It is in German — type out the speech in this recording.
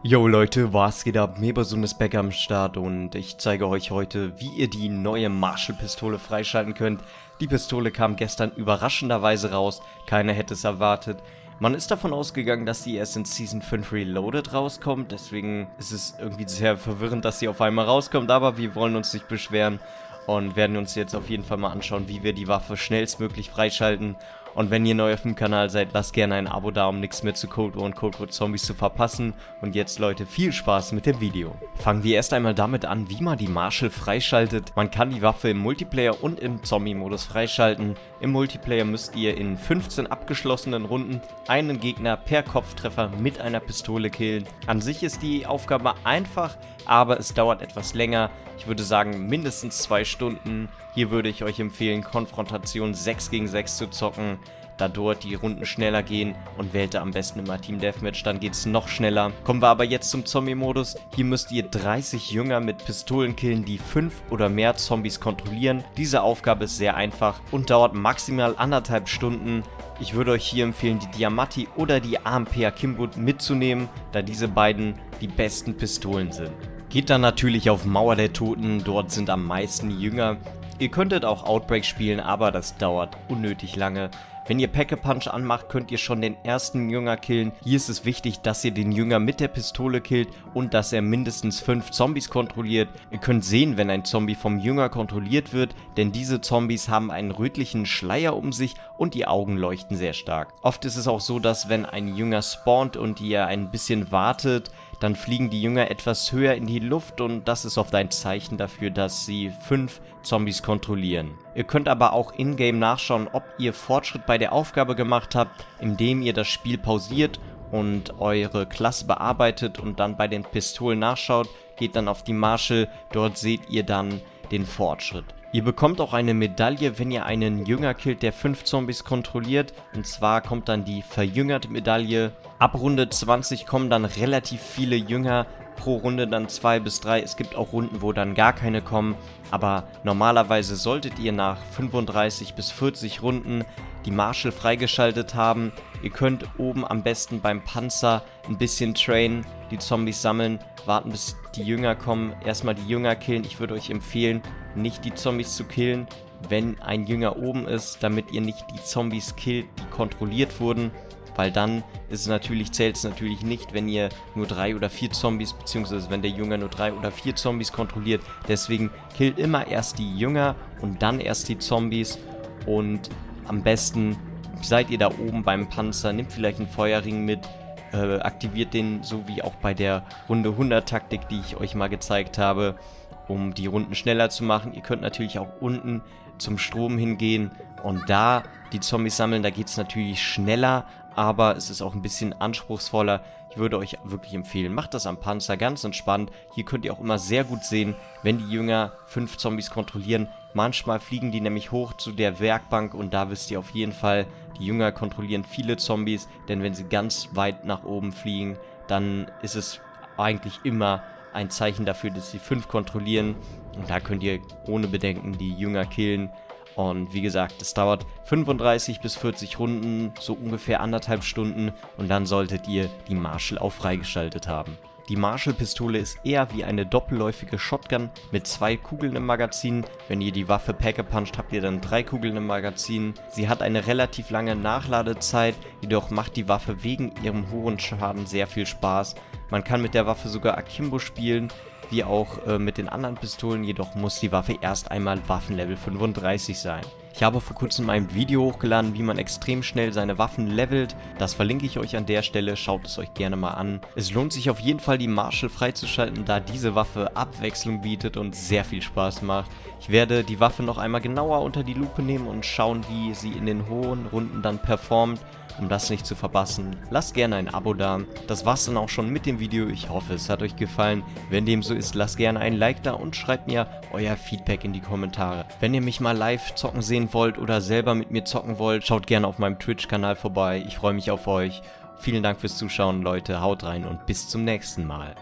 Yo Leute, was geht ab? Mebersun ist back am Start und ich zeige euch heute, wie ihr die neue Marshall-Pistole freischalten könnt. Die Pistole kam gestern überraschenderweise raus, keiner hätte es erwartet. Man ist davon ausgegangen, dass sie erst in Season 5 Reloaded rauskommt, deswegen ist es irgendwie sehr verwirrend, dass sie auf einmal rauskommt, aber wir wollen uns nicht beschweren und werden uns jetzt auf jeden Fall mal anschauen, wie wir die Waffe schnellstmöglich freischalten. Und wenn ihr neu auf dem Kanal seid, lasst gerne ein Abo da, um nichts mehr zu Cold War und Cold War Zombies zu verpassen. Und jetzt, Leute, viel Spaß mit dem Video. Fangen wir erst einmal damit an, wie man die Marshall freischaltet. Man kann die Waffe im Multiplayer und im Zombie-Modus freischalten. Im Multiplayer müsst ihr in 15 abgeschlossenen Runden einen Gegner per Kopftreffer mit einer Pistole killen. An sich ist die Aufgabe einfach, aber es dauert etwas länger. Ich würde sagen, mindestens 2 Stunden. Hier würde ich euch empfehlen, Konfrontation 6 gegen 6 zu zocken, da dort die Runden schneller gehen, und wählt da am besten immer Team Deathmatch, dann geht es noch schneller. Kommen wir aber jetzt zum Zombie-Modus. Hier müsst ihr 30 Jünger mit Pistolen killen, die 5 oder mehr Zombies kontrollieren. Diese Aufgabe ist sehr einfach und dauert maximal 1,5 Stunden. Ich würde euch hier empfehlen, die Diamatti oder die AMP Akimbo mitzunehmen, da diese beiden die besten Pistolen sind. Geht dann natürlich auf Mauer der Toten, dort sind am meisten Jünger. Ihr könntet auch Outbreak spielen, aber das dauert unnötig lange. Wenn ihr Pack-a-Punch anmacht, könnt ihr schon den ersten Jünger killen. Hier ist es wichtig, dass ihr den Jünger mit der Pistole killt und dass er mindestens 5 Zombies kontrolliert. Ihr könnt sehen, wenn ein Zombie vom Jünger kontrolliert wird, denn diese Zombies haben einen rötlichen Schleier um sich und die Augen leuchten sehr stark. Oft ist es auch so, dass wenn ein Jünger spawnt und ihr ein bisschen wartet, dann fliegen die Jünger etwas höher in die Luft und das ist oft ein Zeichen dafür, dass sie 5 Zombies kontrollieren. Ihr könnt aber auch in-game nachschauen, ob ihr Fortschritt bei der Aufgabe gemacht habt, indem ihr das Spiel pausiert und eure Klasse bearbeitet und dann bei den Pistolen nachschaut. Geht dann auf die Marshall, dort seht ihr dann den Fortschritt. Ihr bekommt auch eine Medaille, wenn ihr einen Jünger killt, der 5 Zombies kontrolliert. Und zwar kommt dann die verjüngerte Medaille. Ab Runde 20 kommen dann relativ viele Jünger, pro Runde dann 2 bis 3. Es gibt auch Runden, wo dann gar keine kommen. Aber normalerweise solltet ihr nach 35 bis 40 Runden die Marshall freigeschaltet haben. Ihr könnt oben am besten beim Panzer ein bisschen trainen, die Zombies sammeln, warten bis die Jünger kommen, erstmal die Jünger killen. Ich würde euch empfehlen, nicht die Zombies zu killen, wenn ein Jünger oben ist, damit ihr nicht die Zombies killt, die kontrolliert wurden, weil dann zählt es natürlich nicht, wenn ihr nur 3 oder 4 Zombies, beziehungsweise wenn der Jünger nur 3 oder 4 Zombies kontrolliert. Deswegen killt immer erst die Jünger und dann erst die Zombies, und am besten seid ihr da oben beim Panzer, nehmt vielleicht einen Feuerring mit, aktiviert den, so wie auch bei der Runde 100 Taktik, die ich euch mal gezeigt habe, um die Runden schneller zu machen. Ihr könnt natürlich auch unten zum Strom hingehen und da die Zombies sammeln. Da geht es natürlich schneller, aber es ist auch ein bisschen anspruchsvoller. Ich würde euch wirklich empfehlen, macht das am Panzer, ganz entspannt. Hier könnt ihr auch immer sehr gut sehen, wenn die Jünger 5 Zombies kontrollieren. Manchmal fliegen die nämlich hoch zu der Werkbank und da wisst ihr auf jeden Fall, die Jünger kontrollieren viele Zombies, denn wenn sie ganz weit nach oben fliegen, dann ist es eigentlich immer ein Zeichen dafür, dass sie 5 kontrollieren, und da könnt ihr ohne Bedenken die Jünger killen. Und wie gesagt, es dauert 35 bis 40 Runden, so ungefähr 1,5 Stunden, und dann solltet ihr die Marshall auch freigeschaltet haben. Die Marshall-Pistole ist eher wie eine doppelläufige Shotgun mit 2 Kugeln im Magazin. Wenn ihr die Waffe Pack-a-Puncht, habt ihr dann 3 Kugeln im Magazin. Sie hat eine relativ lange Nachladezeit, jedoch macht die Waffe wegen ihrem hohen Schaden sehr viel Spaß. Man kann mit der Waffe sogar Akimbo spielen, wie auch mit den anderen Pistolen, jedoch muss die Waffe erst einmal Waffenlevel 35 sein. Ich habe vor kurzem ein Video hochgeladen, wie man extrem schnell seine Waffen levelt. Das verlinke ich euch an der Stelle, schaut es euch gerne mal an. Es lohnt sich auf jeden Fall, die Marshall freizuschalten, da diese Waffe Abwechslung bietet und sehr viel Spaß macht. Ich werde die Waffe noch einmal genauer unter die Lupe nehmen und schauen, wie sie in den hohen Runden dann performt. Um das nicht zu verpassen, lasst gerne ein Abo da. Das war's dann auch schon mit dem Video. Ich hoffe, es hat euch gefallen. Wenn dem so ist, lasst gerne ein Like da und schreibt mir euer Feedback in die Kommentare. Wenn ihr mich mal live zocken sehen wollt oder selber mit mir zocken wollt, schaut gerne auf meinem Twitch-Kanal vorbei. Ich freue mich auf euch. Vielen Dank fürs Zuschauen, Leute. Haut rein und bis zum nächsten Mal.